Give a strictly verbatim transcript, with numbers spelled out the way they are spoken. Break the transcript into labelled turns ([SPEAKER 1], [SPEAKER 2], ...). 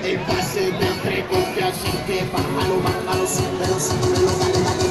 [SPEAKER 1] El pase de tres golpes, así que bájalo, bájalo, súbelo, súbelo, dale, dale.